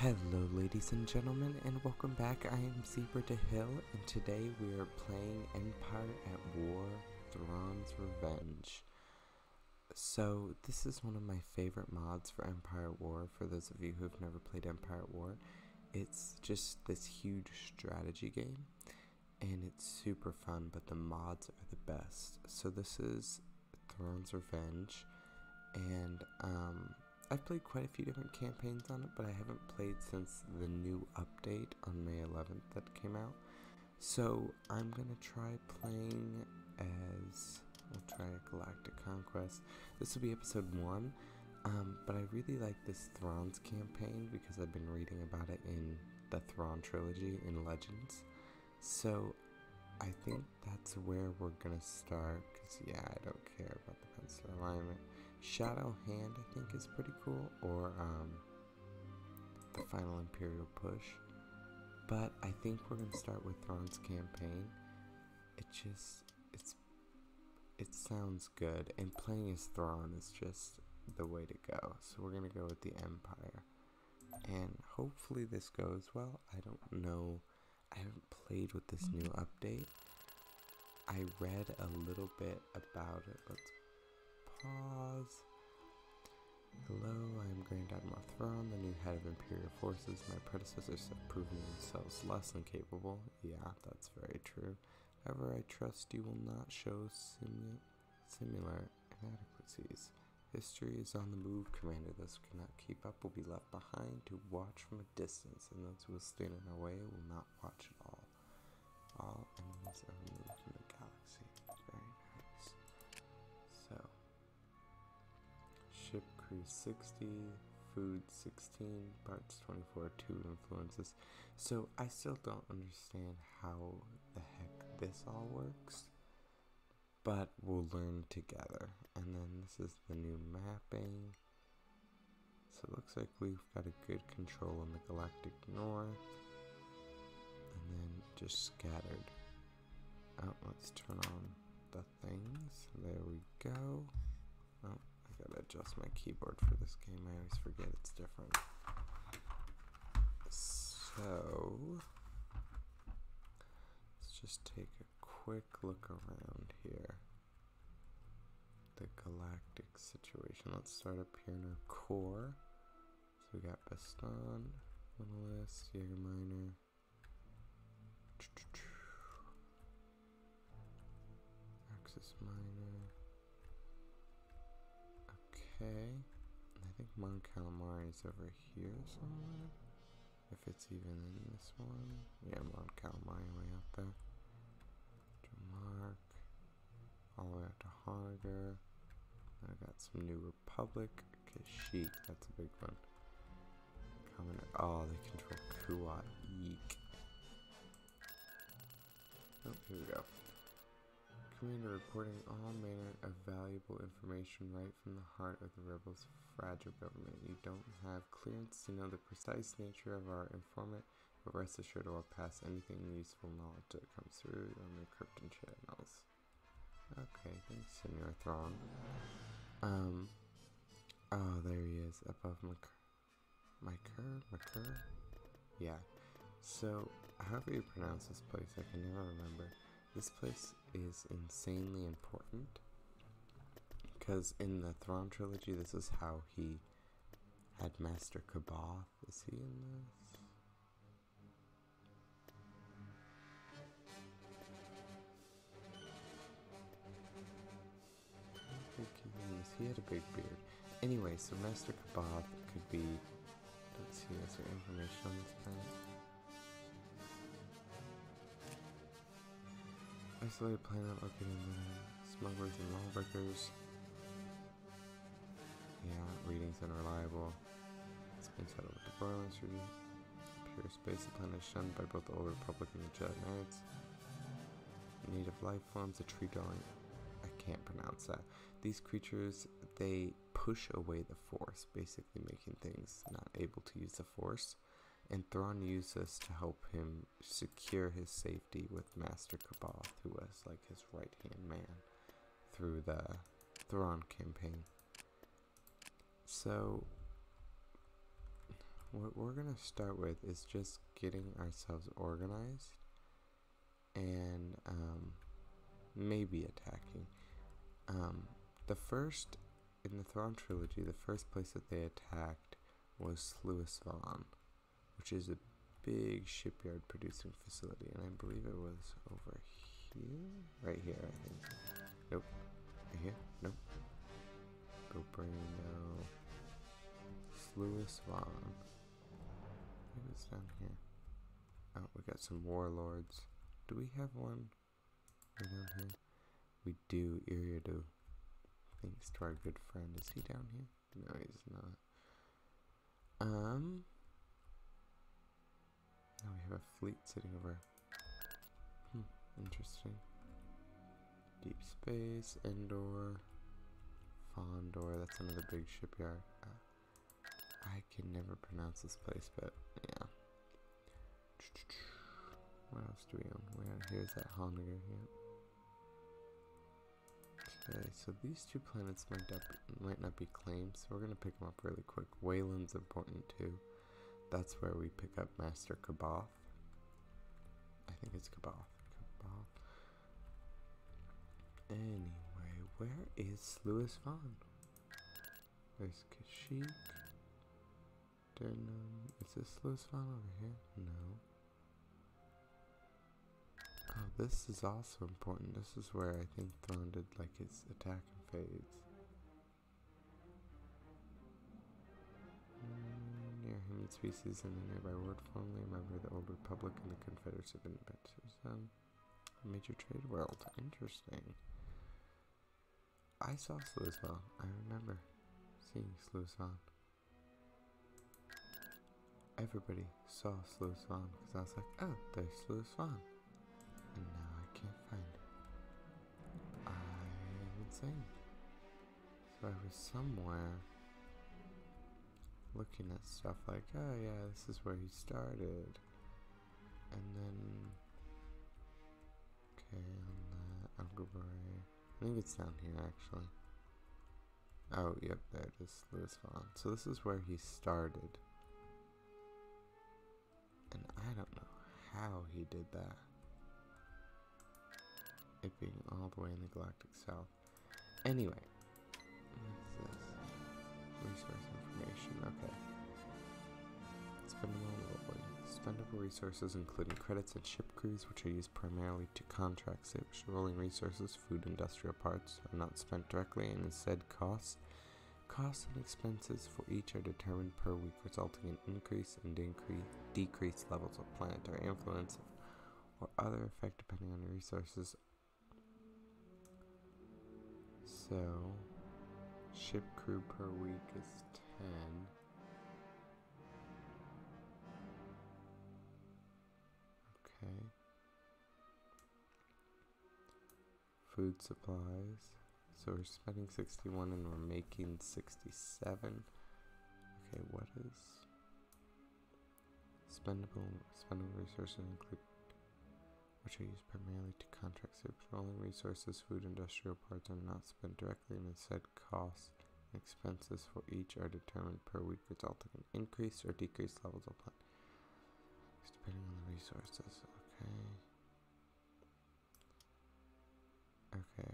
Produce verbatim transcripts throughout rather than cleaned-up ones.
Hello ladies and gentlemen, and welcome back. I am Zebra to Hill, and today we are playing Empire at War, Thrawn's Revenge. So this is one of my favorite mods for Empire at War. For those of you who have never played Empire at War, it's just this huge strategy game, and it's super fun, but the mods are the best. So this is Thrawn's Revenge, and um... I've played quite a few different campaigns on it, but I haven't played since the new update on May eleventh that came out. So I'm gonna try playing as, we'll try a Galactic Conquest. This will be episode one, um, but I really like this Thrawn's campaign because I've been reading about it in the Thrawn trilogy in Legends. So I think that's where we're gonna start, because yeah, I don't care about the pencil alignment. Shadow Hand, I think, is pretty cool, or um, the Final Imperial Push. But I think we're gonna start with Thrawn's campaign. It just, it's, it sounds good, and playing as Thrawn is just the way to go. So we're gonna go with the Empire, and hopefully this goes well. I don't know. I haven't played with this new update. I read a little bit about it. Let's pause. Hello, I am Grand Admiral Thrawn, the new head of Imperial forces. My predecessors have proven themselves less than capable. Yeah, that's very true. However, I trust you will not show simu similar inadequacies. History is on the move. Commander, those who cannot keep up will be left behind to watch from a distance, and those who will stand in our way will not watch at all. All enemies are removed from the galaxy. Very nice. So, ship crew sixty, food sixteen, parts twenty-four, two influences. So I still don't understand how the heck this all works, but we'll learn together. And then this is the new mapping. So it looks like we've got a good control on the galactic north, and then just scattered. Oh, let's turn on the things. There we go. Oh, I gotta adjust my keyboard for this game. I always forget it's different. So let's just take a quick look around here. The galactic situation. Let's start up here in our core. So we got Baston, Monolith, Jaeger Miner. Axis Miner. Okay. I think Mon Calamari is over here somewhere. If it's even in this one. Yeah, Mon Calamari way up there. Mark. All the way up to Honiger. I got some New Republic. Kashyyyk, that's a big one. Commoner. Oh, they control Kuat. Yeek. Oh, here we go. Commander reporting all manner of valuable information right from the heart of the rebels' fragile government. You don't have clearance to know the precise nature of our informant, but rest assured I will pass anything useful knowledge that comes through on the encrypted channels. Okay, thanks, Senor Thrawn. Um, oh, there he is, above Makur. Makur? Makur? Yeah. So, however you pronounce this place, I can never remember. This place is insanely important, because in the Thrawn trilogy, this is how he had Master Kabath. Is he in this? I think he is. He had a big beard. Anyway, so Master Kabath could be. Let's see, is there information on this planet? Isolated planet located in the smugglers and lawbreakers. Yeah, readings unreliable. It's been settled with the Royal Institute. Pure space, the planet is shunned by both the Old Republic and the Jedi Knights. Native life forms, a tree dwelling. I can't pronounce that. These creatures, they push away the Force, basically making things not able to use the Force. And Thrawn used this to help him secure his safety with Master Kabath, who was like his right-hand man through the Thrawn campaign. So, what we're gonna start with is just getting ourselves organized and um, maybe attacking. Um, the first, in the Thrawn trilogy, the first place that they attacked was Thrawn, which is a big shipyard producing facility, and I believe it was over here? Right here, I think. Nope. Right here? Nope. Go Brando. Thrawn. Maybe it's down here. Oh, we got some warlords. Do we have one right down here? We do. Iriadu. Thanks to our good friend. Is he down here? No, he's not. Um. Now we have a fleet sitting over. Hmm. Interesting. Deep space. Endor. Fondor. That's another big shipyard. Uh, I can never pronounce this place, but yeah. What else do we own? Where here's that Honiger here. Okay, so these two planets might not be, might not be claimed, so we're gonna pick them up really quick. Wayland's important too. That's where we pick up Master Kaboth. I think it's Kaboth. Kaboth. Anyway, where is Lewis Vaughn? There's Kashyyyk. Denham. Is this Lewis Vaughn over here? No. Oh, this is also important. This is where I think Thrawn did like his attack and phase. Mm, near human species in the nearby world, formerly a member of the Old Republic and the Confederacy of Independence. Um, major trade world. Interesting. I saw Lewis Vaughn. I remember seeing Lewis Vaughn. Everybody saw Lewis Vaughn because I was like, oh, there's Lewis Vaughn. And now I can't find it. I'm insane. So I was somewhere looking at stuff like, oh yeah, this is where he started. And then, okay, on that, Algebrai. I think it's down here actually. Oh, yep, there it is, Lewis Vaughn. So this is where he started. And I don't know how he did that. It being all the way in the galactic south. Anyway, what is this? Resource information. Okay. Spendable, spendable resources including credits and ship crews, which are used primarily to contract ships. Rolling resources, food, industrial parts are not spent directly, and instead costs. Costs and expenses for each are determined per week, resulting in increase and decrease, decreased levels of planetary influence or other effect depending on the resources. So, ship crew per week is ten. Okay. Food supplies. So we're spending sixty-one and we're making sixty-seven. Okay, what is spendable? Spendable resources include which are used primarily to contract ships. Rolling resources, food, industrial parts are not spent directly, and instead costs and expenses for each are determined per week, resulting in increased or decreased levels of plant. Depending on the resources. Okay. Okay.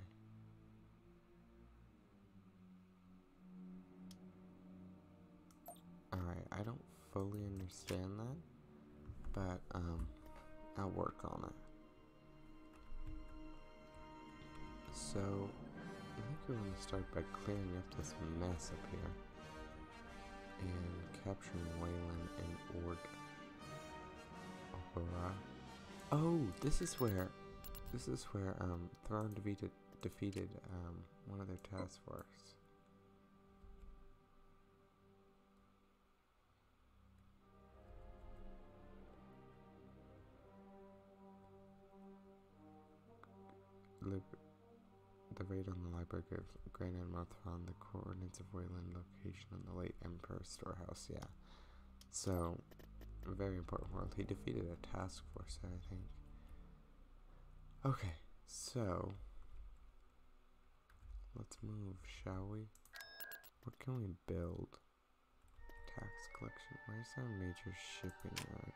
Alright, I don't fully understand that, but um, I'll work on it. So, I think we want to start by clearing up this mess up here and capturing Wayland and Ord. Opera. Oh, this is where, this is where um Thrawn defeated defeated um one of their task force. Lib the raid on the library gave Grand Admiral Thrawn the coordinates of Wayland location on the late Emperor storehouse. Yeah, so a very important world. He defeated a task force there, I think. Okay, so let's move, shall we? What can we build? tax collection. Where's our major shipping yard?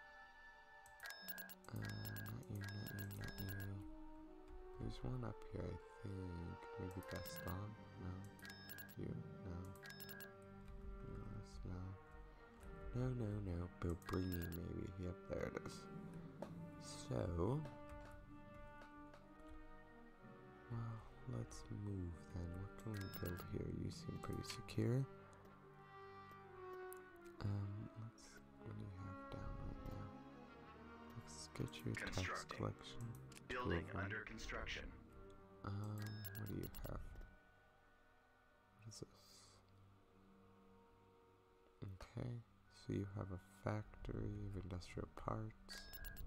Uh, not you, not you, not you. There's one up here, I think. Maybe Gaston? No. You? No. Yes, no. No, no, no. Bilbrini, maybe. Yep, there it is. So... well, let's move then. What can we build here? You seem pretty secure. Um, let's... what do you have down right now? Let's get your tax collection. Building under construction. Um, what do you have? What is this? Okay, so you have a factory of industrial parts.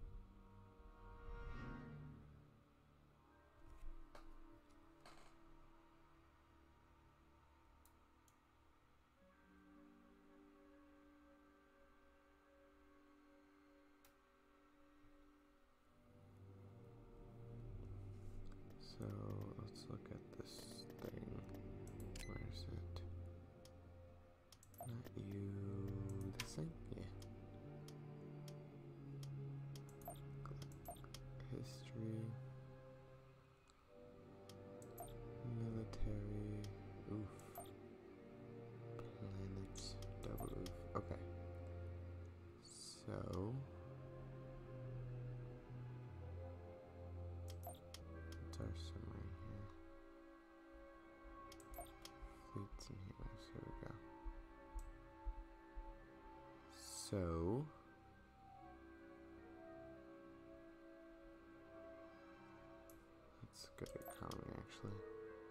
So let's look at this thing. Where is it? Not you. This thing? Yeah. History. Military. Oof. Planets. Double oof. Okay. So. What's our summary here? Fleets and heroes. Here we go. So. That's good economy, actually.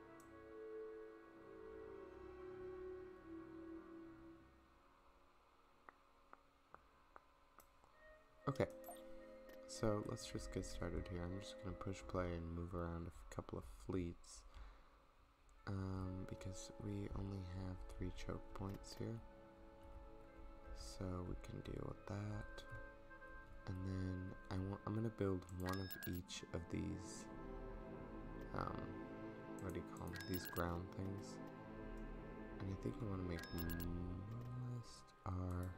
Okay. So let's just get started here. I'm just going to push play and move around a couple of fleets. Um, because we only have three choke points here. So we can deal with that. And then I want, I'm going to build one of each of these, um, what do you call them? These ground things. And I think I want to make most our...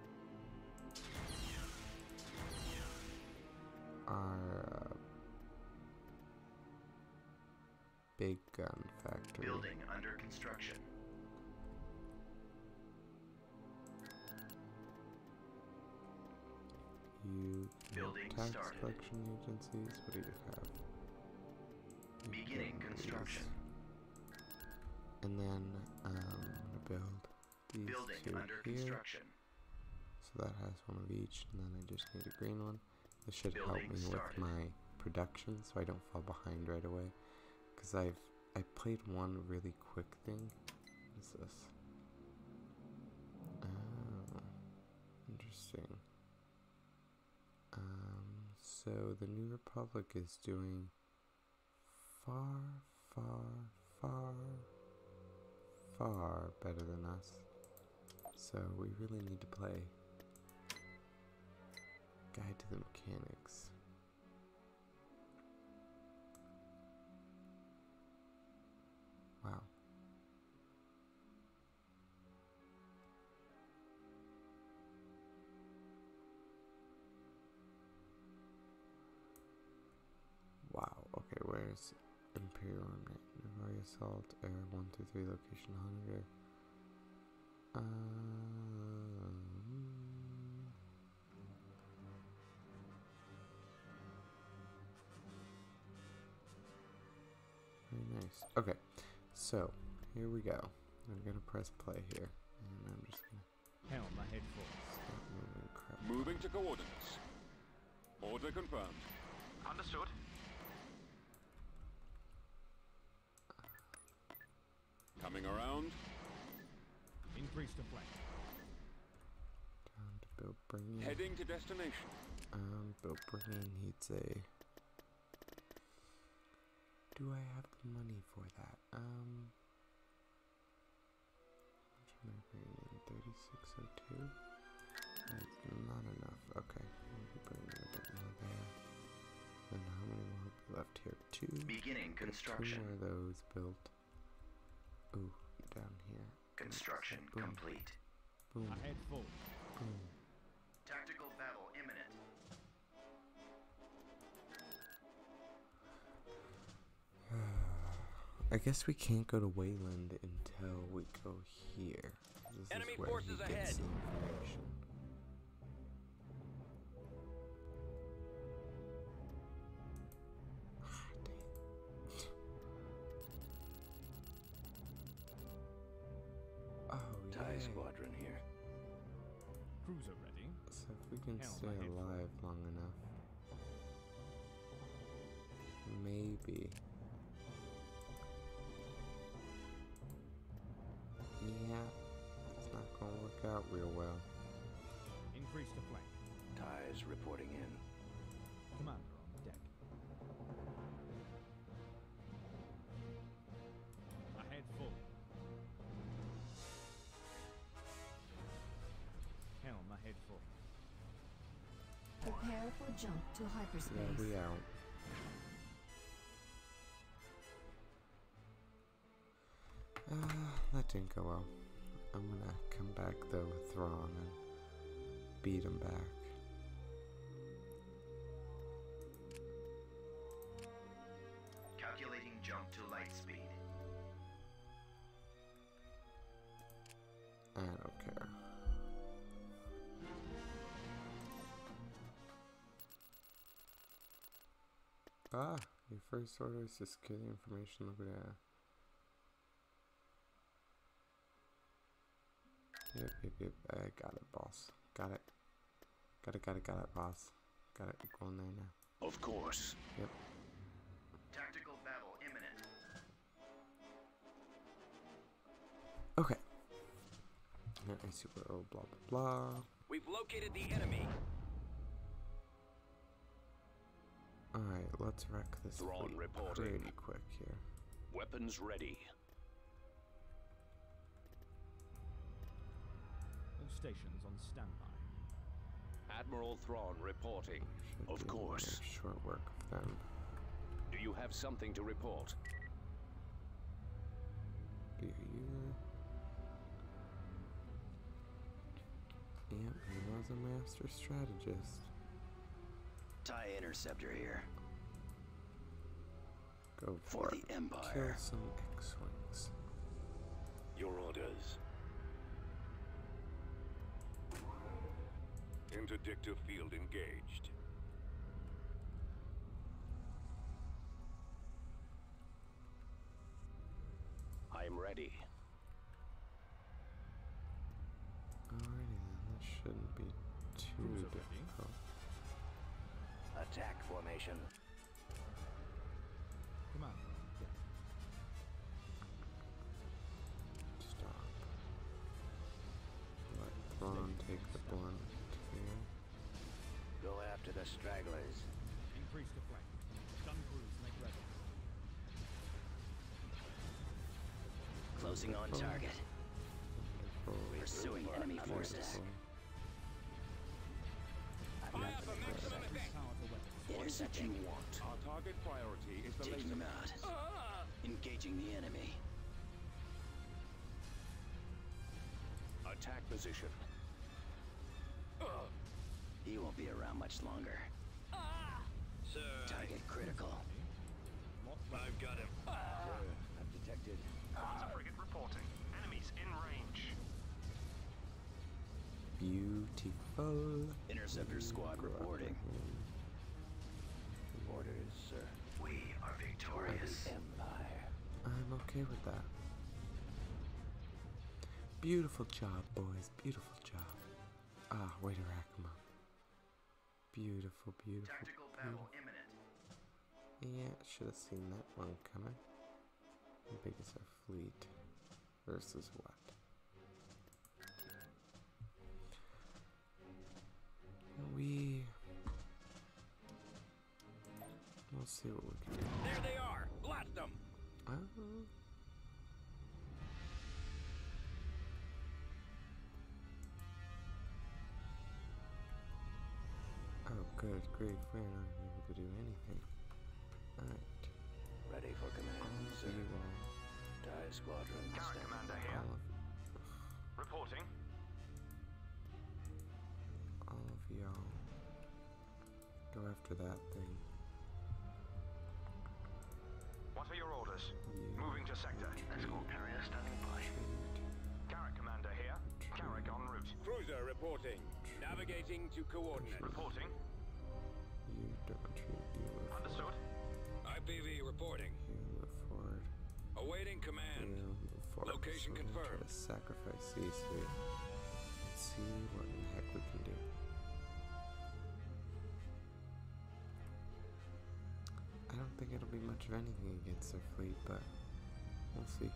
our uh, big gun factory. Building under construction. You Building tax started. collection agencies. What do you have? You Beginning build construction. these. And then um, I'm gonna build these Building two under here. construction. So that has one of each, and then I just need a green one. This should Building help me started. with my production, so I don't fall behind right away. Because I've I played one really quick thing. What is this? Oh, interesting. Um, so the New Republic is doing far, far, far, far better than us. So we really need to play Guide to the Mechanics. Wow. Wow, okay, where's Imperial Remnant? Navarre Assault, Air one two three, Location one hundred. Um, very nice. Okay, so here we go. I'm gonna press play here, and I'm just gonna Helm ahead full. start moving crap. Moving to coordinates. Order confirmed. Understood. Coming around. Increase the flank. Down to Bill Bringing. Heading to destination. Um, Bill Bringing needs a. Do I have the money for that? Um. How much am I bringing in? thirty-six oh two? That's not enough. Okay, we'll be bringing a bit more there. And how many will be left here? Two? Beginning Get construction. Two more of those built. Ooh, down here. Construction Boom. complete. Boom. Ahead full. Boom. Tactical battle imminent. I guess we can't go to Wayland until we go here. This Enemy is where forces he gets ahead. the information. Ah, dang. Oh, TIE yeah. squadron here. Cruiser ready. So if we can Hell, stay my head full. alive long enough, maybe. Yeah, it's not gonna work out real well. Increase the flank. TIEs reporting in. Commander on deck. Ahead full. Helm ahead full. Prepare for jump to hyperspace. Yeah, we out. Uh, that didn't go well. I'm gonna come back though with Thrawn and beat him back. Calculating jump to light speed. I don't care. Ah, your first order is to secure the information. Look at that. Yep, yep, yep. I got it, boss. Got it. Got it, got it, got it, boss. Got it. Go in there now. Of course. Yep. Tactical battle imminent. Okay. I super oh, blah blah blah. We've located the enemy. Alright, let's wreck this Thrawn fleet reporting. pretty quick here. Weapons ready. All stations on standby. Admiral Thrawn reporting. Should Of be able to course. make short work of them. Do you have something to report? Be here. Yep, he was a master strategist. TIE interceptor here. Go For for, it. the Empire. Kill some X-Wings. Your orders. Interdictor field engaged. I'm ready. Alrighty then, this shouldn't be too Cruiser ready. difficult. Attack formation. Commander on deck. Stop. Let Thrawn take the blunt here. Go after the stragglers. Increase the flank. Gun crews make ready. Closing on target. Wonderful. Pursuing enemy forces. Wonderful. Power to weapons. Intercepting. Want. Our target priority is the Taking laser. them out. Engaging the enemy. Attack position. He won't be around much longer. Sir. Target critical. I've got him. I've detected. Panzer frigate reporting. Enemies in range. Beautiful. Interceptor squad Go after reporting. him. Orders, sir. We are victorious. Empire. I'm okay with that. Beautiful job, boys. Beautiful job. Ah, way to rack 'em up. Beautiful, beautiful, Tactical battle beautiful. imminent. Yeah, should have seen that one coming. How big is our fleet? Versus what? We... We'll see what we can do. There they are. Blast them. Oh. Oh, good grief, we're not able to do anything. Alright. Ready for command, All of sir. you all. TIE squadron. Carrot standing commander by. here. All of Reporting. Go after that thing. What are your orders? You Moving to sector. Escort carrier standing by. retreat. Carrick commander here. Carrick en route. Cruiser reporting. Navigating to coordinates. Reporting. You don't retreat. You move forward. Understood. I P V reporting. You move forward. Awaiting command. You move forward. Location So we're gonna try confirmed. to sacrifice these three. Let's see what in the heck we can do. I don't think it'll be much of anything against their fleet, but we'll see.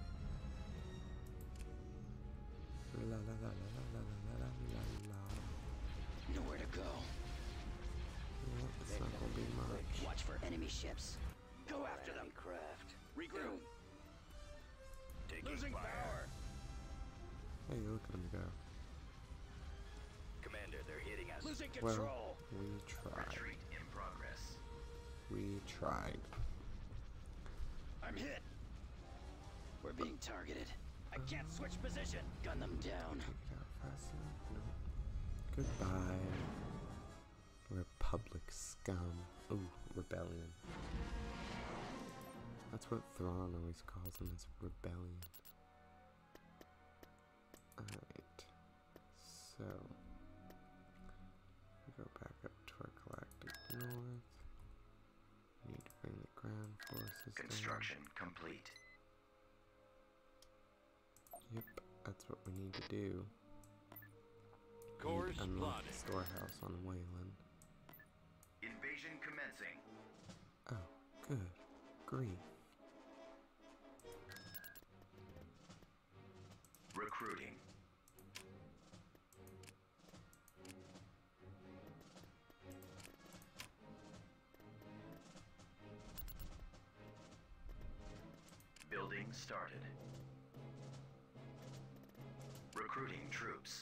La la la la la la la la la la. Nowhere to go. Yeah, it's not gonna be much. Watch for enemy ships. Go after them. Craft. Regroup. Taking Losing fire. Hey, look at them go. Commander, they're hitting us. Losing Well, control. we tried. Retreat in progress. We tried. I'm hit. We're being targeted. I can't switch position. Gun them down. Take it out fast enough. No. Goodbye. Republic scum. Ooh, rebellion. That's what Thrawn always calls them, is rebellion. Alright. So we go back up to our galactic north. We need to bring the ground forces Construction complete. down. Yep, that's what we need to do. We need Course to unlock the plotted. storehouse on Wayland. Invasion commencing. Oh, good grief. Recruiting. Building started. Recruiting troops.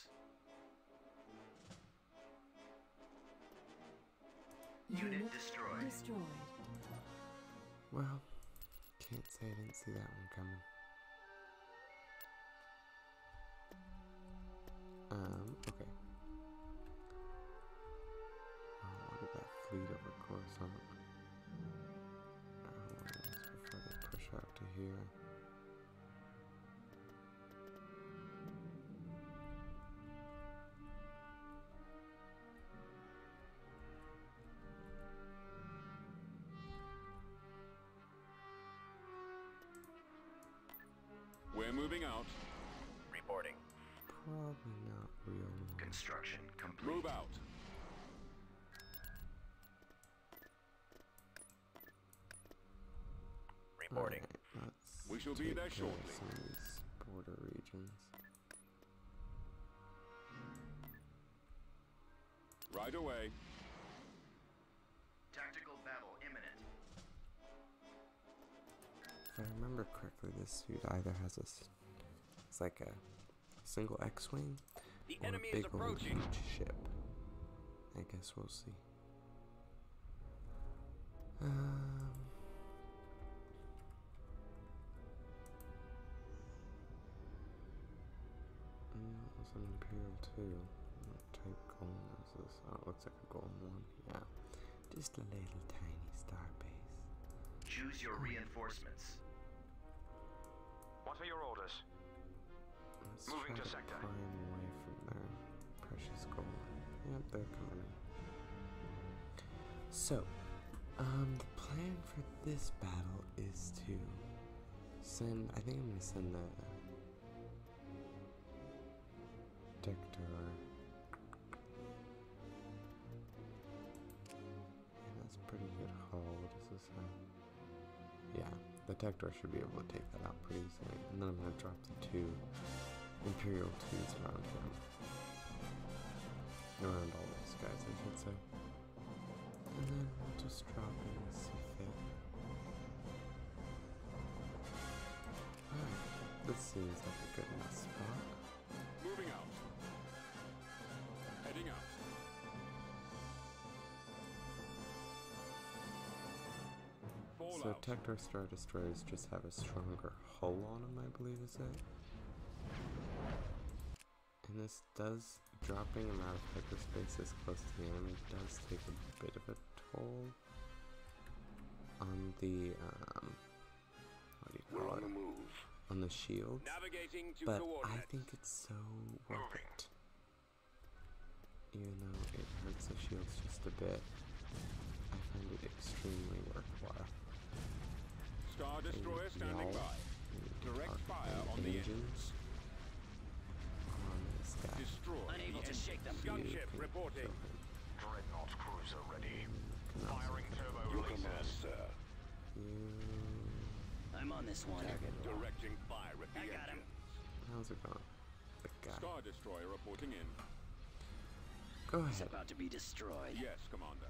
Unit destroyed. Destroyed. Well, can't say I didn't see that one coming. Um, okay. Oh, look at that fleet over Coruscant. Oh, what is before they push out to here. We're moving out. Reporting. Probably not real. Construction complete. Move out. Reporting. Alright, let's We shall be take there care of shortly. some of these border regions. Right away. Tactical battle imminent. If I remember correctly, this suit either has a, s- it's like a single X-wing The or enemy a is big old approaching. huge ship. I guess we'll see. Um, mm, it was an Imperial too. What type golem is this? Oh, it looks like a golem one. Yeah, just a little tiny star base. Choose your reinforcements. What are your orders? Let's Moving try to to sector. climb away from their precious gold. Yep, they're coming. So, um, the plan for this battle is to send. I think I'm gonna send the Dector. Yeah, that's pretty good haul. What does this have? Yeah, the Tector should be able to take that out pretty easily. And then I'm going to drop the two Imperial twos around him. Around all those guys, I should say. And then we'll just drop in and see fit. Alright, this seems like a good enough spot. Moving out. Heading out. Fall So out. Tector Star Destroyers just have a stronger hull on them, I believe is it. And this does dropping him out of hyperspace this close to the enemy does take a bit of a toll on the, um, what do you call We're on it? the move. On the shields. Navigating to But I coordinates. think it's so worth it. Even though it hurts the shields just a bit, I find it extremely worthwhile. Star Destroyer standing y'all by. need to Direct park fire the on the engines on this guy. Destroy Unable the to shake them. You gunship can reporting. kill him. Dreadnought cruiser ready. Can also Firing kill turbo Your releases. command, sir. you. I'm on this one. Directing fire at the I got him. engines. How's it going? Big guy. Star Destroyer reporting in. Go He's ahead. about to be destroyed. Yes, Commander.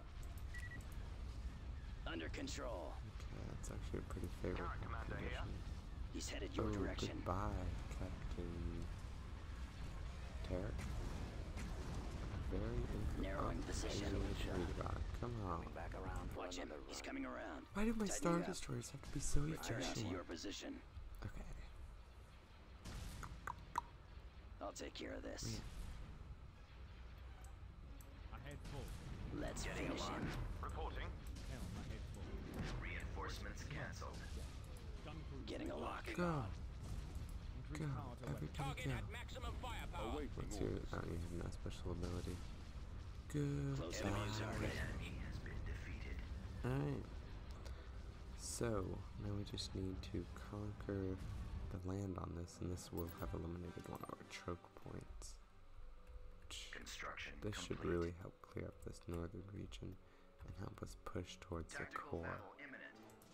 Under control. Okay, that's actually a pretty favorable Current commander here. condition. He's headed your Oh, direction. goodbye, Captain Tarek. Very interesting. Narrowing position. Come on. Back around. Watch him. He's coming around. Why do my Tighten Star it up. Destroyers have to be so Return to efficient? your position. Okay. I'll take care of this. Man. Ahead full. Let's Getting finish alarm. him. Reporting. Helm ahead full. Reinforcements cancelled. Gun cruise. Getting a lock. Go. Increase Go. power to weapon. Everybody go. maximum firepower. Awaiting What's your... orders. Oh, you have no special ability. Good. Close enemies target. Enemy has been defeated. Alright. So, now we just need to conquer the land on this, and this will have eliminated one of our choke points. Which Construction this complete. should really help clear up this northern region and help us push towards the Tactical core. battle imminent.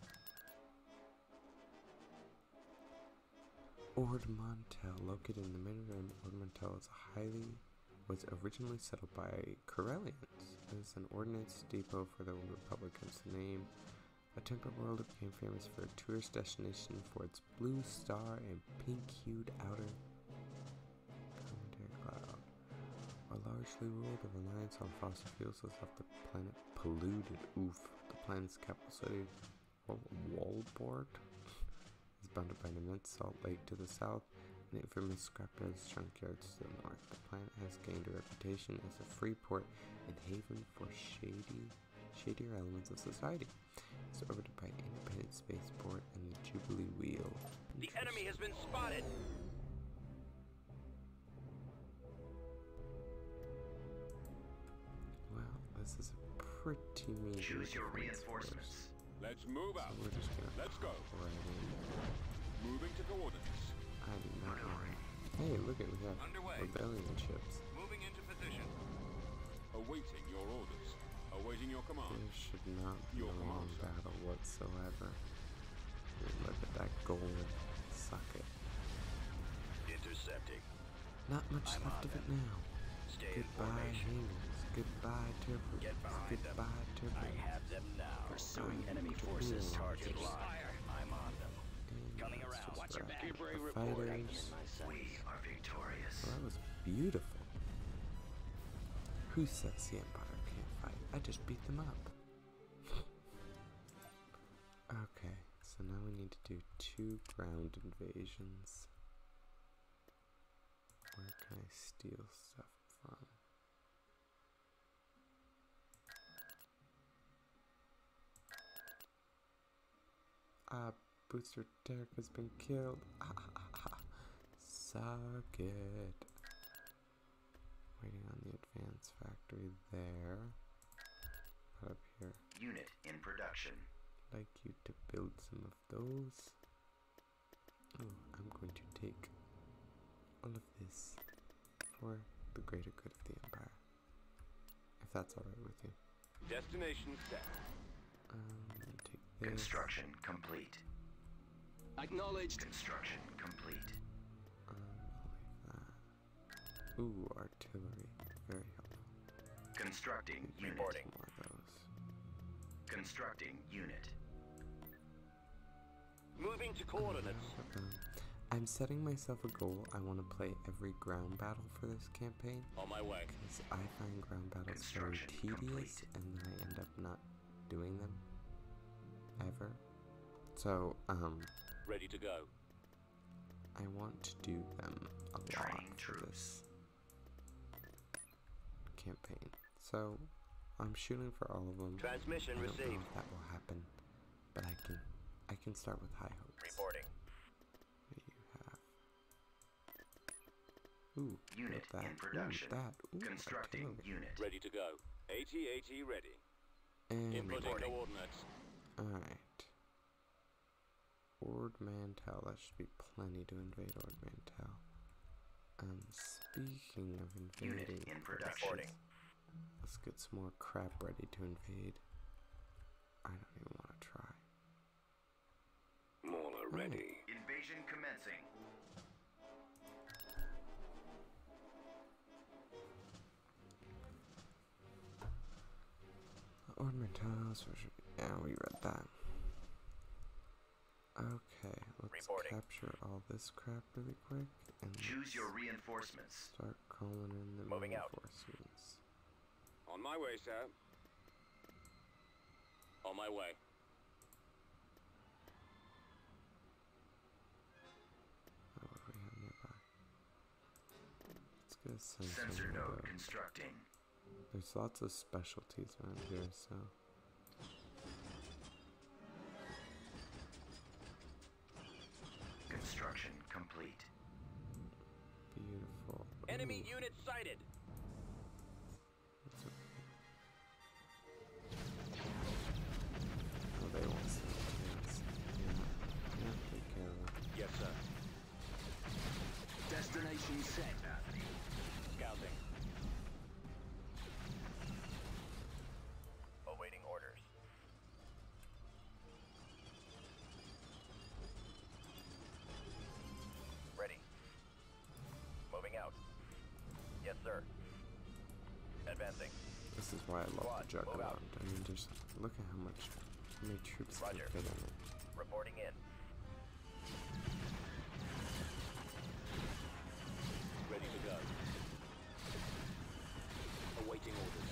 Ord Mantell, located in the main rim, Ord Mantell is a highly was originally settled by Corellians. It is an ordnance depot for the Republic, hence the name. A temperate world, it became famous for a tourist destination for its blue star and pink-hued outer commentary cloud. While largely ruled, the reliance on fossil fuels has left the planet polluted. Oof. The planet's capital city, Walborg, is bounded by an immense salt lake to the south and infamous scrapyards, junkyards to the north. The planet has gained a reputation as a free port and haven for shady, shadier elements of society. It's orbited by Independent Spaceport and the Jubilee Wheel. The enemy has been spotted. Well, this is a pretty meager Choose your defense reinforcements. Let's move force. out. So we're just gonna Let's go. right in. Moving to coordinates. I do not know. Hey, look at we have Underway. rebellion ships. Moving into position. Awaiting your orders. Awaiting your command. There should not be Your a long command, sir. battle whatsoever. Dude, look at that gold. Suck it. Intercepting. Not much I'm left on of it them. now. Stay in Goodbye, formation. hangars. Goodbye, turbos. Get behind them. Goodbye, turbos. I have them now. Pursuing Goodbye, enemy forces. turbos. Target fire. I'm on them. And Coming let's around. just Watch your wrap back. up Keep the reporting. fighters. We are victorious. Well, that was beautiful. Who says the Empire can't fight? I just beat them up. Okay, so now we need to do two ground invasions. Where can I steal stuff from? Ah, Booster Derek has been killed. Ah, ah, ah, ah. Suck it. Waiting on the advance factory there. What up here? Unit in production. I'd like you to build some of those. Oh, I'm going to take all of this for the greater good of the Empire. If that's alright with you. Destination set. Um, take this. Construction complete. Acknowledged. Construction complete. Um, I'll leave that. Ooh, artillery. Very helpful. Constructing unit. Reporting. More of those. Constructing unit. Moving to coordinates. Um, I'm setting myself a goal. I want to play every ground battle for this campaign. On my way. Because I find ground battles very Construction tedious, complete. and then I end up not doing them ever. So, um, Ready to go. I want to do them a lot Training for troops. this campaign. So I'm shooting for all of them. Transmission I don't know received. if that will happen, but I can I can start with high hopes. Reporting. What do you have? Ooh, Unit look at that. in production. Ooh, that. Ooh, Constructing artillery. unit. Ready to go. AT AT ready. And Inputting coordinates. alright. Ord Mantell. That should be plenty to invade Ord Mantell. Um, speaking of Unit invading, in production. Reporting. let's get some more crap ready to invade. I don't even want to try. Mauler ready. Invasion commencing. Ord Mantell. Yeah, we read that. Okay, let's Reporting. capture all this crap really quick and Choose your let's reinforcements. start calling in the Moving out. reinforcements. On my way, sir. On my way. Oh, what do we have nearby? Let's get a sensor, Sensor node node up. constructing. There's lots of specialties around here, so Construction complete. beautiful. Enemy Ooh, unit sighted. that's okay. Oh, they won't see it. Yeah, yeah, take care of it. Yes, sir. Destination set. Scouting. Awaiting orders. Ready. Moving out. Yes, sir. Advancing. This is why I love Squad, the move Juggernaut. out. I mean, just look at how much, how many troops can Roger. fit in it. Reporting in. Ready to go. Awaiting orders.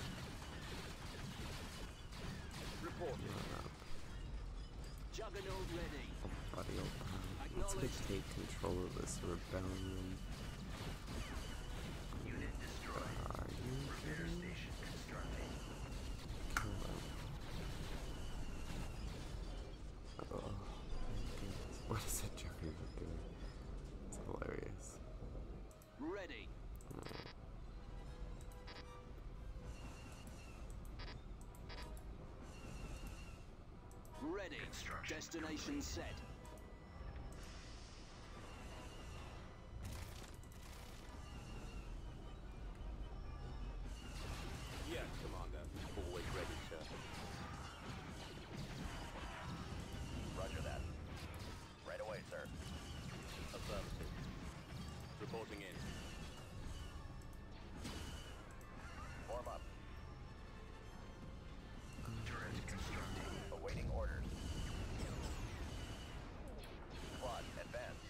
Reporting. Run up. Juggernaut ready. Body overhaul. Let's get take control of this rebellion. Unit destroyed. Are you Repair kidding me? station constructing. Kill them. Oh, my goodness. What is that Juggernaut doing? It's hilarious. Ready. Ready. Construction Destination complete. set. Yes, Commander. Always ready, sir. Roger that. Right away, sir. Affirmative. Reporting in. Form up. Turret constructing. Awaiting orders. Squad, advance.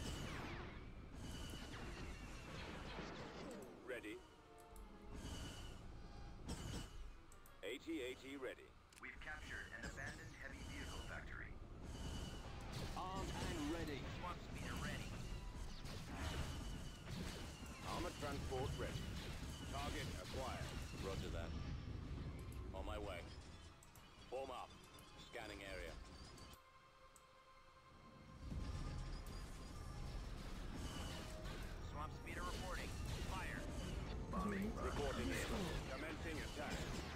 Ready. AT AT ready. We've captured an abandoned heavy vehicle factory. Armed and ready. Swamp speeder ready. Armored transport ready. Target acquired. Roger that. On my way. Form up. Scanning area. Swamp speeder reporting. Fire. Bombing Unit run. Reporting in. destroyed. Commencing attack.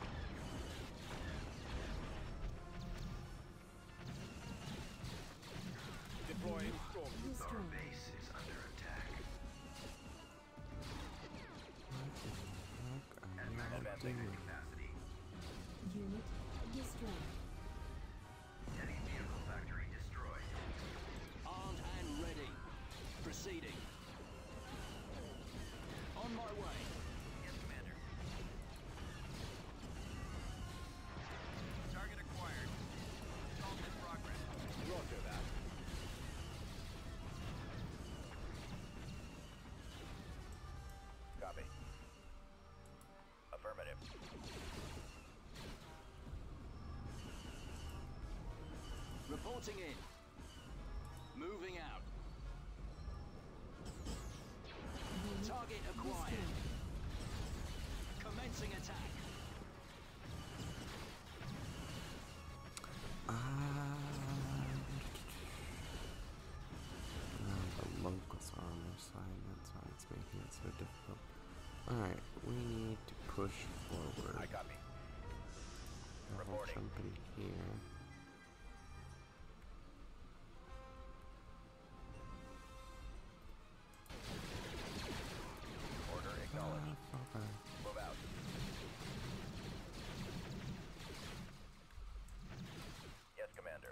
Deploying storm. Our Destroyed. base is under attack. What the heck are At you maximum doing? capacity. Unit destroyed. Heavy vehicle factory destroyed. Armed and ready. Proceeding. On my way. Yes, Commander. Target acquired. Assault in progress. Roger that. Copy. Affirmative. Reporting in. Moving out. Unit Target acquired. destroyed. Commencing so difficult. Alright, we need to push forward. I copy. I'll Reporting. jump in here. Order acknowledged. Ah, okay. Move out. Yes, Commander.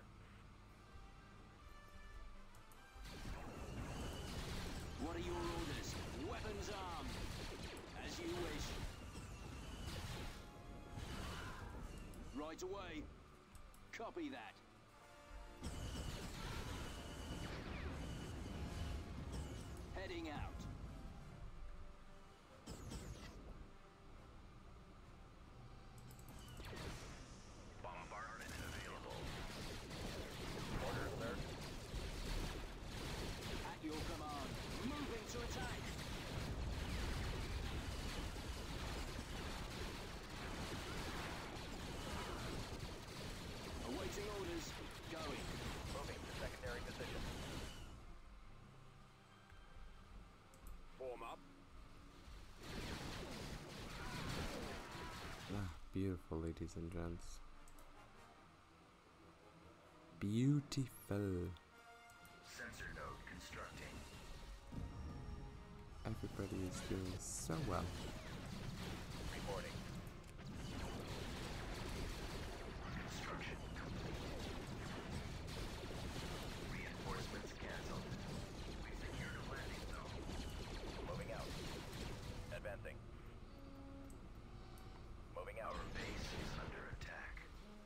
What are your orders? Weapons armed. As you wish. Right away. Copy that. Heading out. Bombardment available. Order, sir. At your command. Moving to attack. Awaiting orders. Going. Moving to secondary position. Form up. Ah, beautiful, ladies and gents. Beautiful. Sensor node constructing. Everybody is doing so well. Reporting. Construction complete. Reinforcements canceled. We secured a landing zone. Moving out. Advancing. Moving out. Our base is under attack.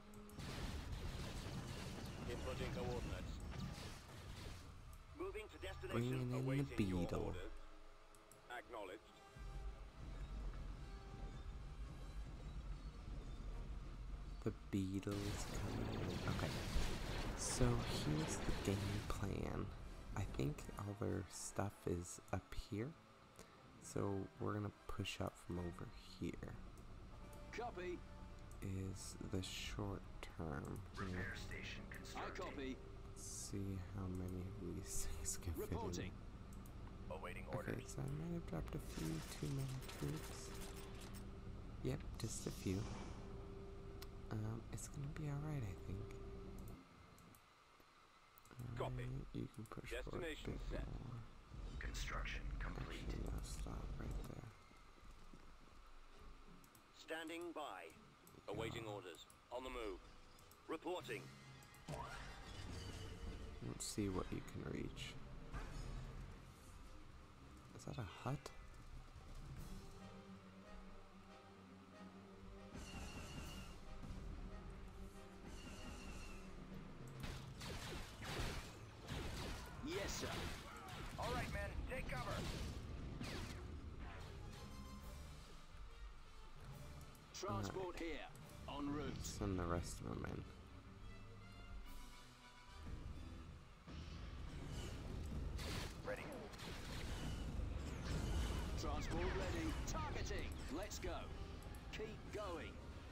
Inputting coordinates. Moving to destination. Bringing in the Awaiting your beetle. orders. Acknowledged. The beetles coming in. Okay. So here's the game plan. I think all their stuff is up here. So we're gonna push up from over here. Copy. Is the short term here. Repair station I constructing. copy. Let's see how many of these things can fit in. Reporting. Awaiting Okay, orders. so I might have dropped a few too many troops. Yep, just a few. Um, it's gonna be alright, I think. Copy. Alright, you can push forward a Destination bit set. more. Construction complete. Actually, no, stop right there. Standing by. Awaiting orders. On the move. Reporting. Let's see what you can reach. Is that a hut? Yes, sir. All right, men. Take cover. Transport here. En route. Send the rest of them in. Ready. Transport ready. Targeting. Let's go. Keep going.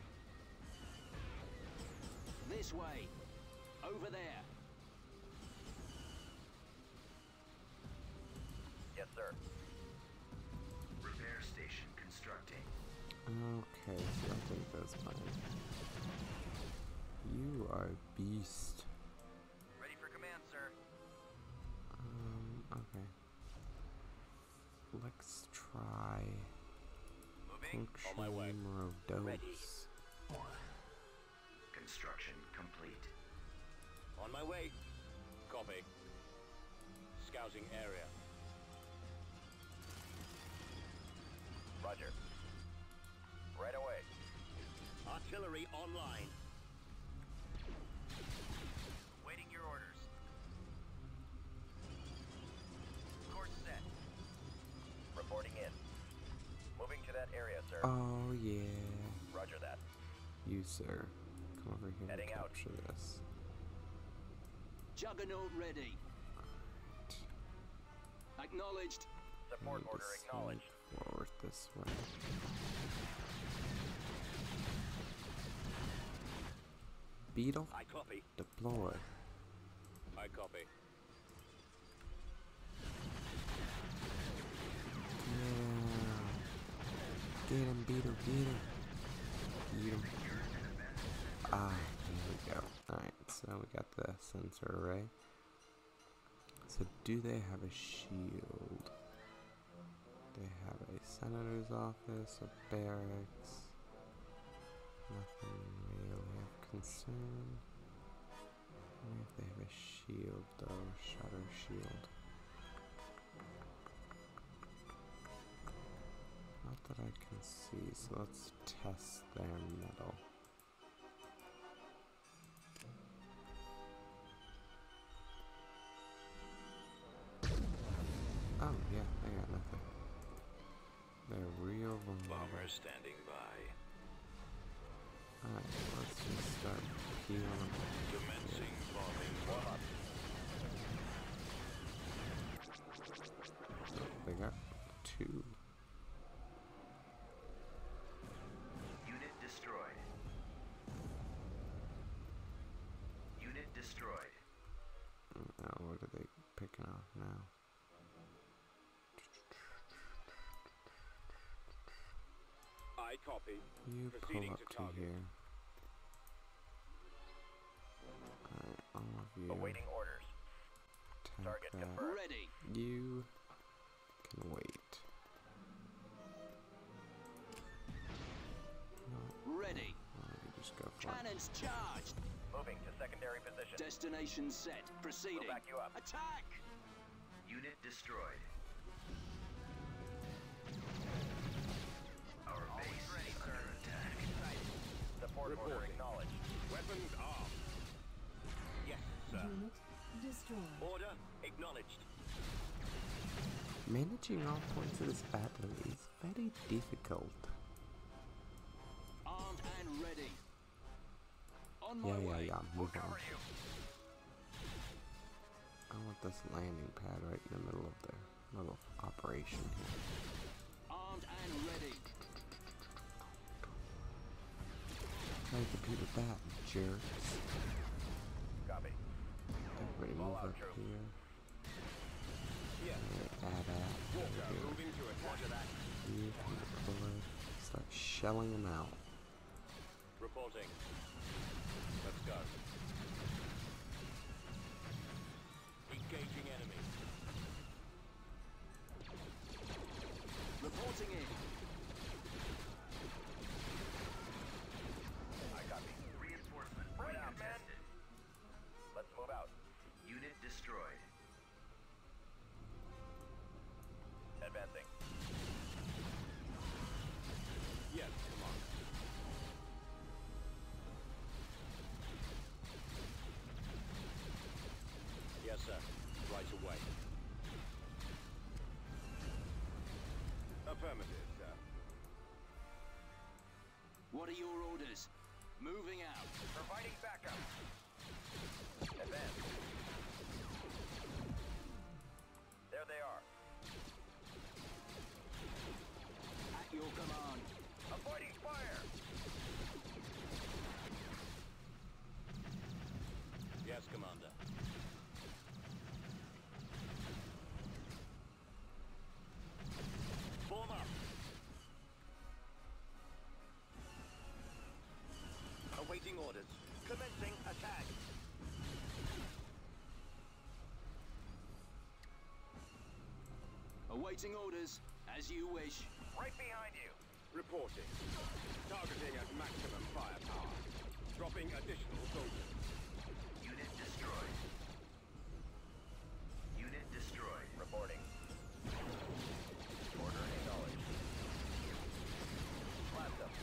This way. Over there. Yes, sir. Repair station constructing. Okay, so I think that's fine. You are a beast. Ready for command, sir. Um, okay. Let's try Moving. On my way. Punctum Ready. Rodos. Construction complete. On my way. Copy. Scouting area. Roger. Right away. Artillery online. Waiting your orders. Course set. Reporting in. Moving to that area, sir. Oh yeah. Roger that. You sir. Come over here Heading and out. capture this. Juggernaut ready. Acknowledged. Support Need to order sneak acknowledged. forward this way. Beetle, I copy. deploy. I copy. Get him, beat him, get him. Eat him. Ah, here we go. Alright, so we got the sensor array. So do they have a shield? They have a senator's office, a barracks. Nothing really of concern. I wonder if they have a shield though, shutter shield. Not that I can see, so let's test their metal. Oh yeah, they got nothing. They're real vulnerable. Bomber standing by. Alright, let's just start peeling them. Commencing bombing. Warm up. So they got two. Unit destroyed. Unit destroyed. Now what are they picking off now? I copy. You pull Proceeding up to to target. here. Alright, all of you. Awaiting orders. Attack Target that. confirmed. Ready. You can wait. No, Ready. why don't you just go for it? Cannons charged. Moving to secondary position. Destination set. Proceeding. We'll back you up. Attack. Unit destroyed. Our base is under attack. Support order acknowledged. Weapons armed. Yes, sir. Unit destroyed. Order acknowledged. Managing all points of this battle is very difficult. Armed and ready. On my Yeah, yeah, way. yeah, move on. Cover you. I want this landing pad right in the middle of their little operation here. Armed and ready. Try to compete with that, jerks. Copy. Everybody move out, up troops. here. Yes. Add that. Walker moving to attack. Roger that. You can deploy. Start shelling them out. Reporting. Let's go. Engaging enemy. Reporting in. I copy. Reinforcement. Right out, man. Let's move out. Unit destroyed. Advancing. Yes, come on. Yes, sir. Right away. Affirmative, sir. What are your orders? Moving out. Providing backup. Advance. There they are. At your command. Avoiding fire. Yes, Commander. Form up. Awaiting orders. Commencing attack. Awaiting orders. As you wish. Right behind you. Reporting. Targeting at maximum firepower. Dropping additional soldiers. Unit destroyed. Unit destroyed. Reporting. Order acknowledged. Blast them.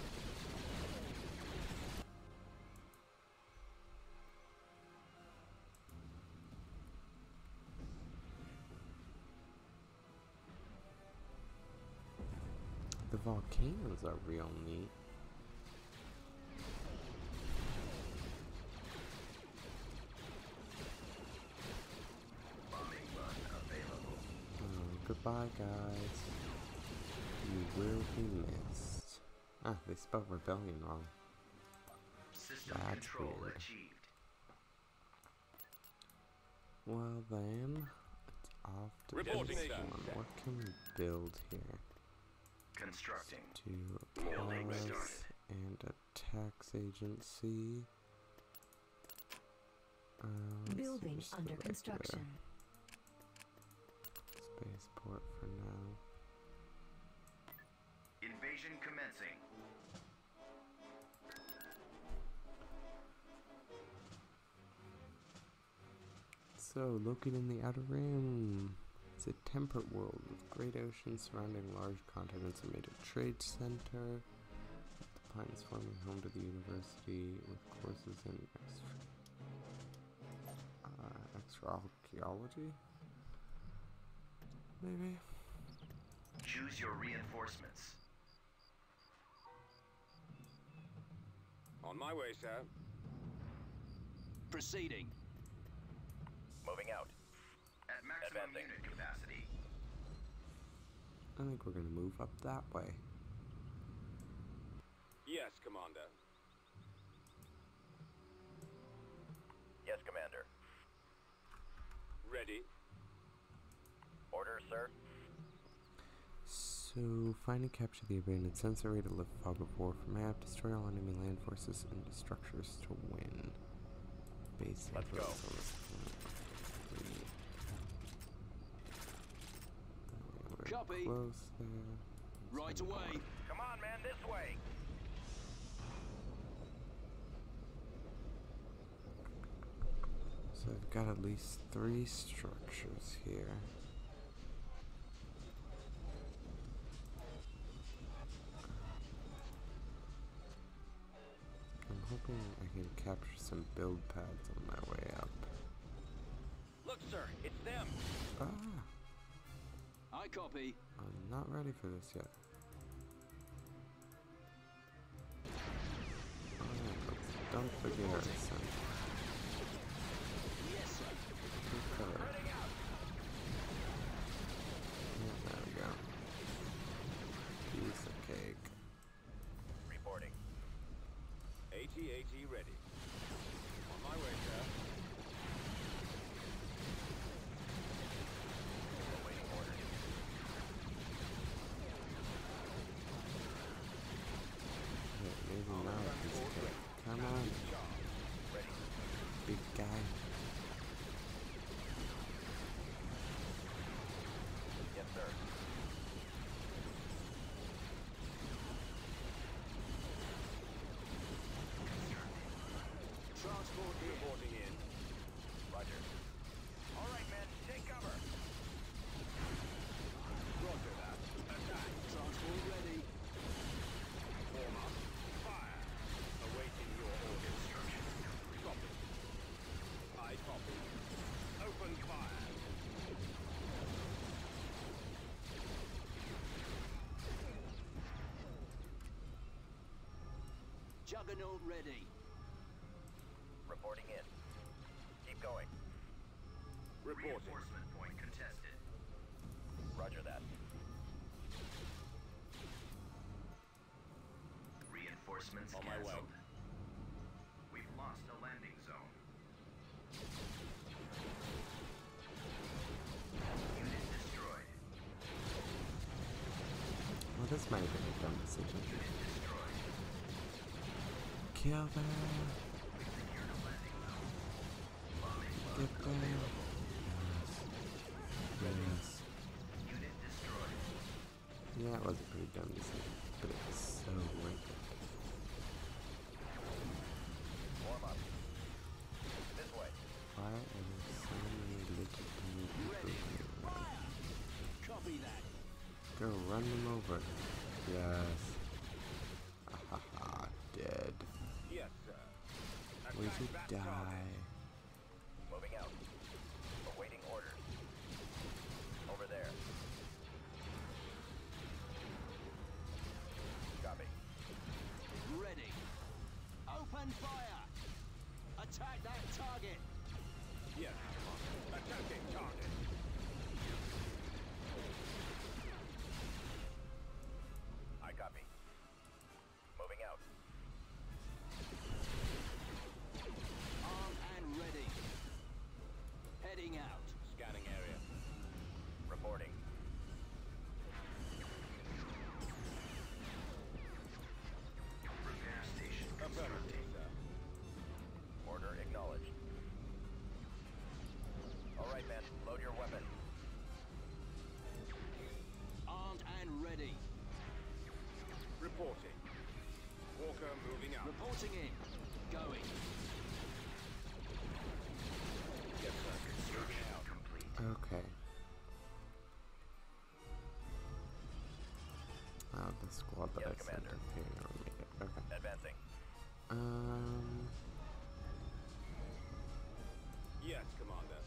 The volcanoes are real neat. Bombing run available. Oh, goodbye, guys. You will be missed. Ah, they spelled rebellion wrong. System That's control weird. achieved. Well then, it's off to Reporting, this sir. one. What can we build here? Constructing. To a Building palace started. and a tax agency. Uh, let's Building just go under back construction. there. Spaceport for now. Invasion commencing. So, located in the Outer Rim, it's a temperate world with great oceans surrounding large continents and made a trade center. The planet is forming home to the university with courses in extra, uh, extra archaeology, maybe? Choose your reinforcements. On my way, sir. Proceeding. Moving out. At maximum Advancing. unit capacity. I think we're gonna move up that way. Yes, Commander. Yes, Commander. Ready. Orders, sir. So, find and capture the abandoned sensor to lift fog of war from map, destroy all enemy land forces and structures to win. Base Let's go. influence on this planet. We're Copy. close there. Right away. Come on, man, this way. So I've got at least three structures here. I'm hoping I can capture some build pads on my way up. Look, sir, it's them. Ah, I copy. I'm not ready for this yet. Alright, let's dump the garrison. Yes, sir. Okay. Yeah, there we go. Piece of cake. Reporting. AT AT ready. On my way, sir. Awaiting orders. Yeah, maybe not a piece of cake. Come on, Ready. big guy. Yes, sir. Transport here. Reporting in. Roger. All right, men, take cover. Roger that. Attack. Transport ready. Form up. Fire. Awaiting your orders. Copy. I copy. Open fire. Juggernaut ready. Reporting in. Keep going. Reporting. Reinforcement point contested. Roger that. Reinforcements On my way. canceled. We've lost a landing zone. Unit destroyed. Well, this might have been a dumb decision. Unit destroyed. Kill them! We secured a landing zone. Bombing Get load them! available. Yes. Yes. Unit destroyed. Yeah, it was a pretty dumb decision, but it was so worth it. Warm up. This way. Why are there so many little tiny people here? Copy that. Go run them over. Yes. Ahaha, dead. Yes, sir. Where'd you Attack that target. die? Moving out. Awaiting orders. Over there. Copy. Ready. Open fire. Attack that target. Yes. Attacking target. I copy. Moving out. Armed and ready. Heading out. Scanning area. Reporting. Walker moving out. Reporting in. Going. Yes, sir. Moving out. Okay. Oh, the squad that Yes, I sent Commander. Imperial Remnant. Okay. Advancing. Um. Yes, Commander.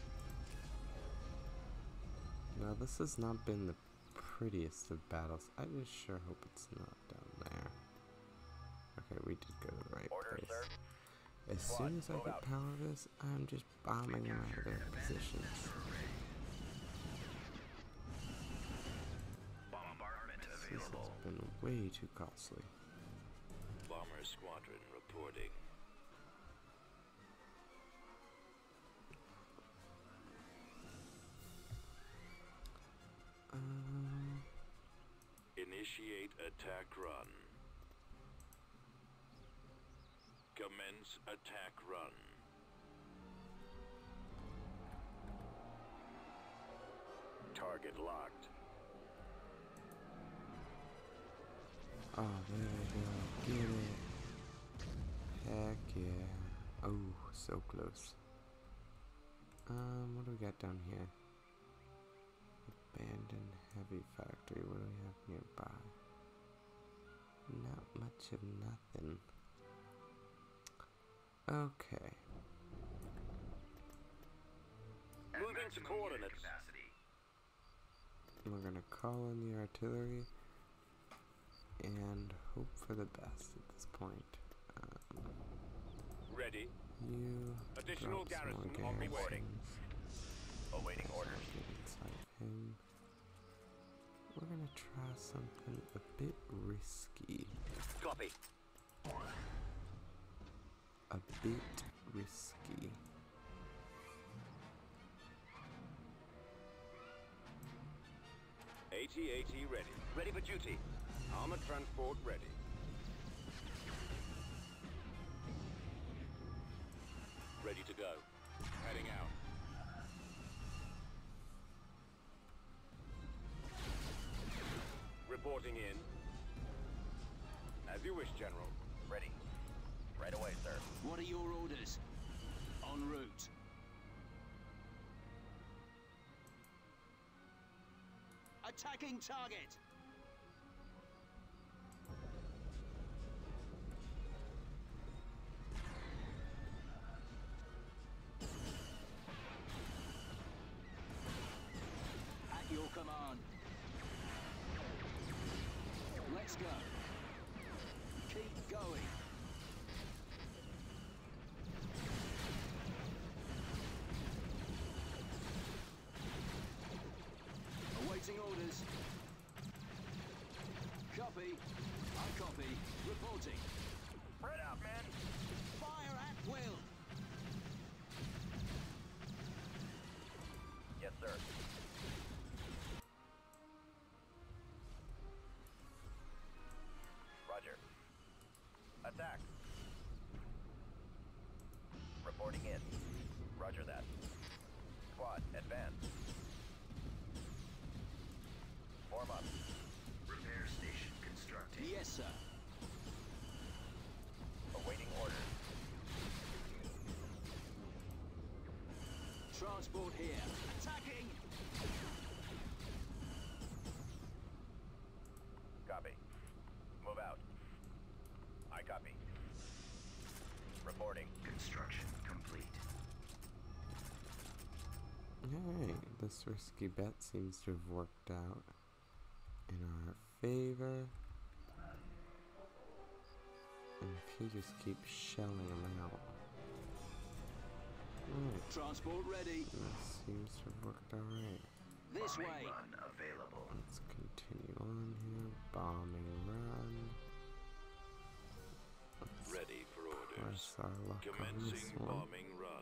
Now, this has not been the prettiest of battles. I just sure hope it's not down there. Okay, we did go to the right Order, place. sir. As Squad, soon as I move get out. power of this, I'm just bombing them out of their positions. Bombardment This has been way too costly. Bomber squadron reporting. Um, Initiate attack run. Commence attack run. Target locked. oh, there we go. Get it. Heck yeah. Oh, so close. Um, what do we got down here? Abandoned heavy factory. What do we have nearby? Not much of nothing. Okay. Moving to coordinates. We're gonna call in the artillery and hope for the best at this point. Um, Ready. you Additional drop some more garrison on rewarding. garrisons. Awaiting orders. Get inside of him. We're gonna try something a bit risky. Copy. A bit risky. AT AT ready. Ready for duty. Armored transport ready. Ready to go. Heading out. Reporting in. As you wish, General. Ready. Right away, sir. What are your orders? En route. Attacking target. At your command. Let's go. Keep going. Awaiting orders. Copy. I copy. Reporting. Spread out, men. Fire at will. Yes, sir. Roger. Attack. Reporting in. Roger that. Squad, advance. Form up. Repair station constructed. Yes, sir. Awaiting orders. Transport here. Attacking. Copy. Move out. I copy. Reporting. Construction complete. Alright, this risky bet seems to have worked out in our favor. And if he just keeps shelling them out. Alright, Transport ready. this seems to have worked alright. This way. Run available. Let's continue on here. Bombing run. Let's Ready for orders. press our luck on this Commencing one. bombing run.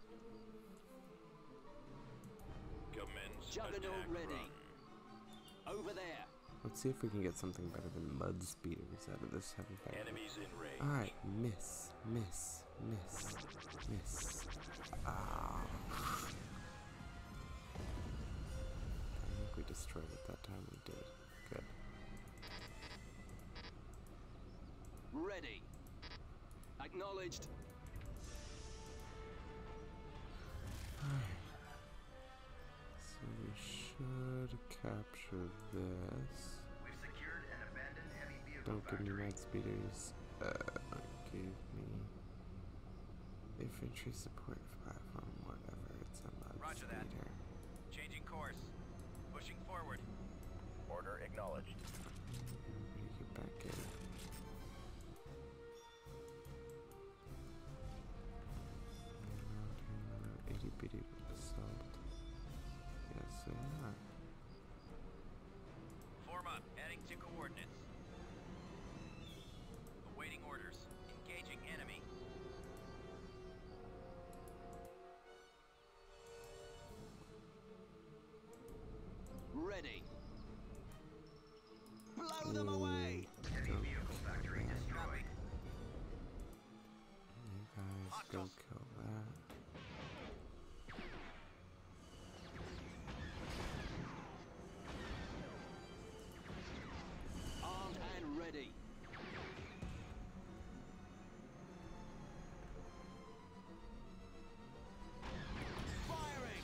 Commence Juggernaut attack ready. run. Over there. Let's see if we can get something better than mud speeders out of this heavy factory. Enemies in range. Alright, miss, miss, miss, miss. Ah. I think we destroyed it that time. We did. Good. Ready. Acknowledged. So we should capture this. We've secured an abandoned heavy vehicle Don't give me factory. night speeders. Uh, give me infantry support platform, whatever. It's a mud Roger that. speeder. Changing course. Pushing forward. Order acknowledged. Everybody get back in. Another itty bitty assault. Yes, they are. Form up. Heading to coordinates. Awaiting orders. Engaging enemy. Ready. Blow them away. Heavy vehicle factory destroyed. You guys go Hostiles. kill that. Armed and ready. Firing.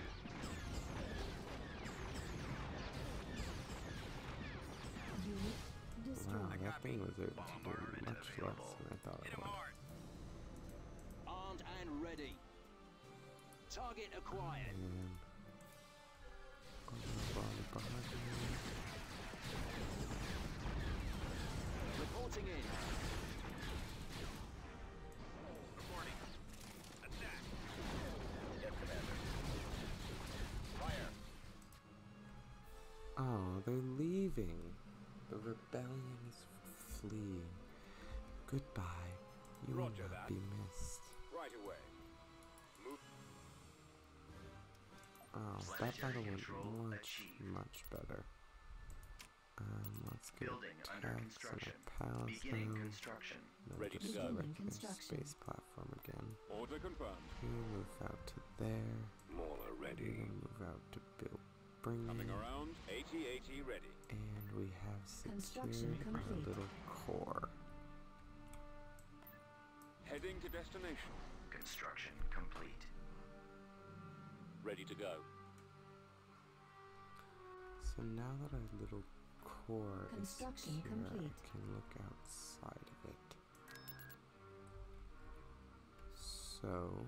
Unit destroyed. Wow, that copy. thing was able to Bomb do armament much less available. than I thought Hit it 'em would. hard. Armed and ready. Target acquired. And body behind me. Reporting in. Reporting. Attack. Yes, Commander. Fire. Oh, they're leaving. The rebellion is fleeing. Goodbye. You will Roger not that. be missed. Right away. Move. Oh, that Planetary battle control went much, achieved. much better. Um, let's get Building under attacks construction. and a palace Beginning now. construction. No, Ready to just go. a Beginning regular construction. space platform again. Order confirmed. We move out to there. Mauler We ready. then move out to build bring Coming around. eighty eighty ready. and we have Construction secured our complete. little core. Heading to destination. Construction complete. Ready to go. So now that our little core is Construction secure, complete. I can look outside of it. So,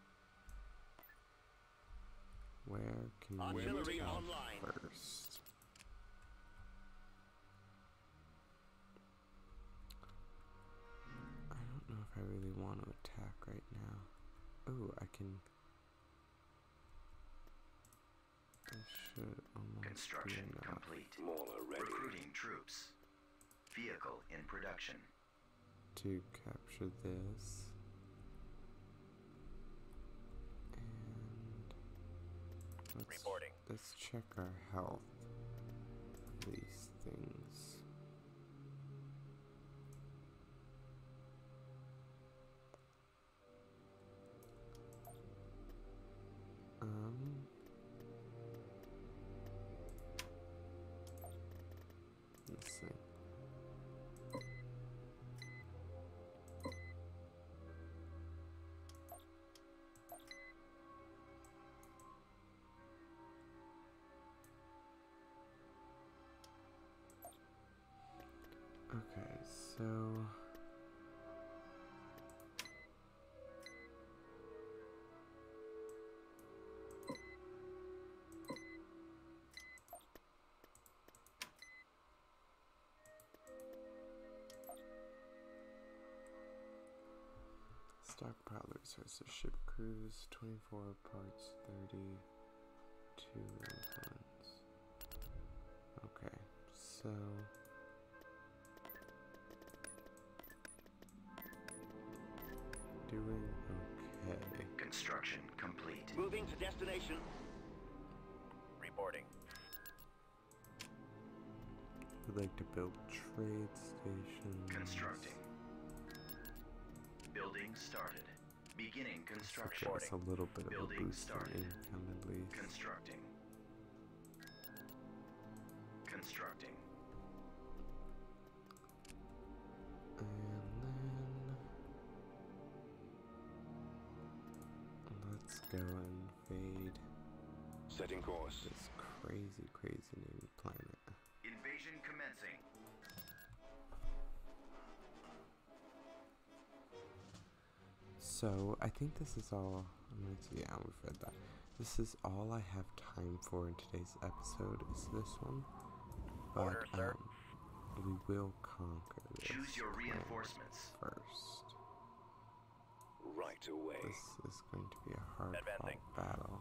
where can we Artillery go online. first? I don't know if I really want to attack right now. Oh, I can. This should almost Construction be enough. complete. Mauler ready. Recruiting troops. Vehicle in production. To capture this. And let's, Reporting. let's check our health of these things. Um let's see. Okay, so stockpile resources, ship crews, twenty-four parts, thirty-two influence. Okay, so doing okay. Construction complete. Moving to destination. Reporting. We'd like to build trade stations. Constructing. Building started. Beginning construction. Give us a little bit of a Building boost started. in income at least. Constructing. Constructing. And then go and invade Setting course. this crazy, crazy new planet. Invasion commencing. So, I think this is all. I'm gonna see, yeah, we've read that. This is all I have time for in today's episode, is this one. But, Order, sir. um, we will conquer this Choose your planet reinforcements. first. Right away. This is going to be a hard Advancing. fought battle.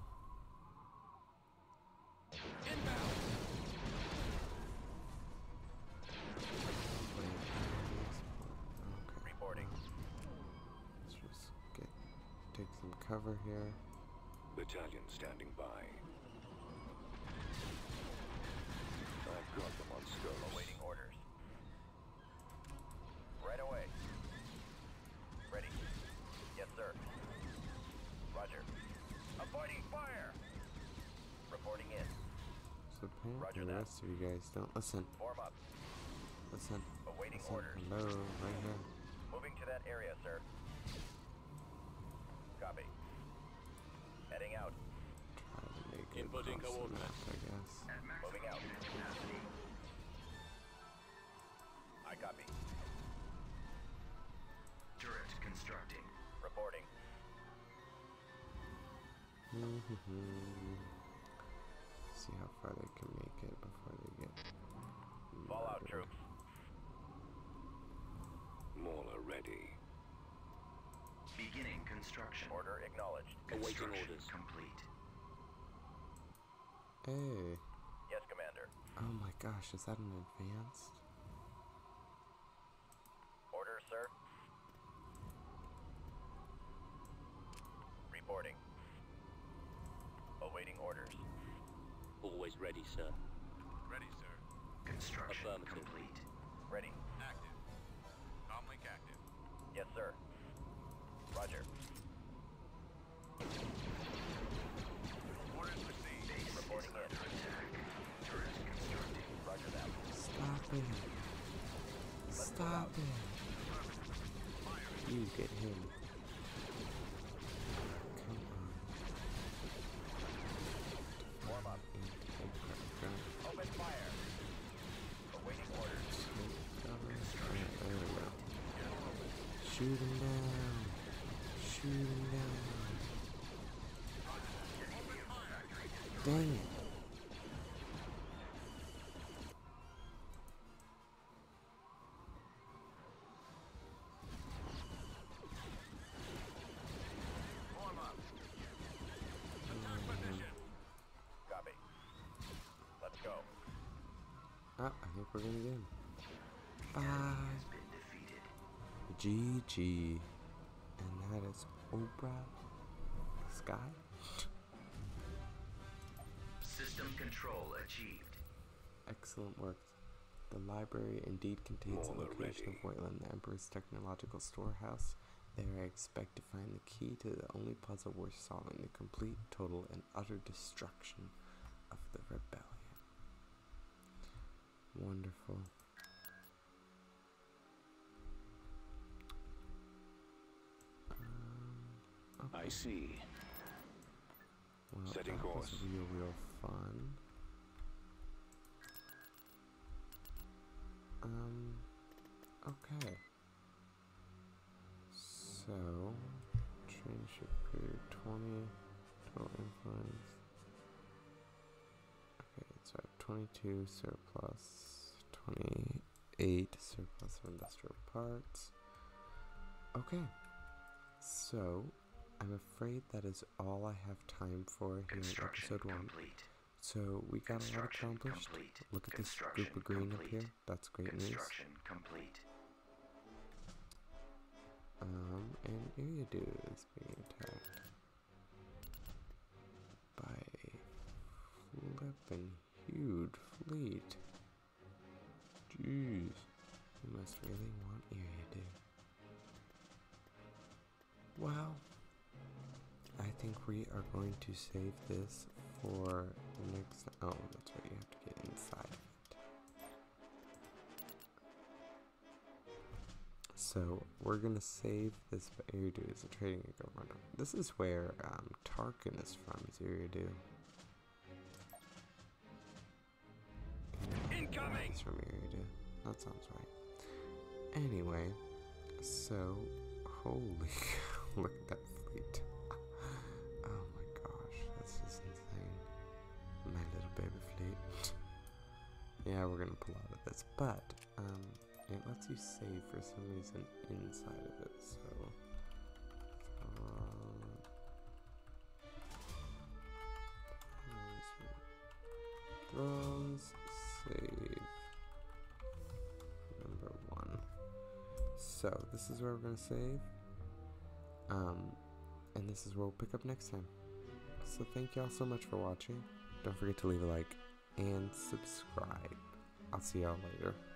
Okay. Reporting. Let's just get take some cover here. Battalion standing by. I've got them on Scotus. Awaiting orders. Right away. Ready. Yes, sir. Roger. Avoiding fire. Reporting in. So apparently Roger the that. rest of you guys don't listen. Form up. Listen. Awaiting Listen. orders. Hello, right here. Moving to that area, sir. Copy. Heading out. Try to make it Inputting across the coordinates. map, I guess. Moving out. I copy. Turret constructing. Reporting. See how far they can make it before they get Fallout murdered. troops. Mauler ready. Beginning construction. Order acknowledged. Awaiting Construction orders. complete. Hey. Yes, Commander. Oh my gosh, is that an advanced? Order, sir. Reporting. Awaiting orders. Always ready, sir. Ready, sir. Construction Affirmative. complete. Ready. Active. Comlink active. Yes, sir. Roger. Orders received. Base reporting in. Attack. Turret constructing. Roger that. Stop it. Stop it. You get him. Come on. Warm up. Anti-aircraft gun. Open fire. Awaiting orders. Take cover. Alright, there we go. Shoot him down. Shoot him down. Dang it. Warm up. Attack position. Copy. Let's go. Ah, I think we're gonna get him. Bye. Has been defeated. G G. And that is Oprah the Sky. System control achieved. Excellent work. The library indeed contains the Mauler location ready. of Wayland, the Emperor's technological storehouse. There I expect to find the key to the only puzzle worth solving, the complete, total, and utter destruction of the rebellion. Wonderful. Um, I okay. see. Well, Setting that course. was real, real fun. Um, okay. So, traineeship period twenty, total influence. Okay, so I have twenty-two surplus, twenty-eight surplus of industrial parts. Okay, so I'm afraid that is all I have time for here in Construction episode one. complete. So we got a lot Construction accomplished. complete. Look at this Construction group of green up complete. here. That's great news. Construction complete. Um, and Iriadu is being attacked by a flippin' huge fleet. Jeez, you must really want Iriadu. Well, I think we are going to save this for the next. Oh, that's right, you have to get inside of it. So So we're gonna save this Iridu as a trading government. This is where um, Tarkin is from, is Iridu. Incoming! He's from Iridu. That sounds right. Anyway, so holy look at that fleet. Oh my gosh, that's just insane. My little baby fleet. Yeah, we're gonna pull out of this, but um it lets you save for some reason inside of it, so Thrawn's, Thrawn's save number one. So this is where we're gonna save. Um and this is where we'll pick up next time. So thank y'all so much for watching. Don't forget to leave a like and subscribe. I'll see y'all later.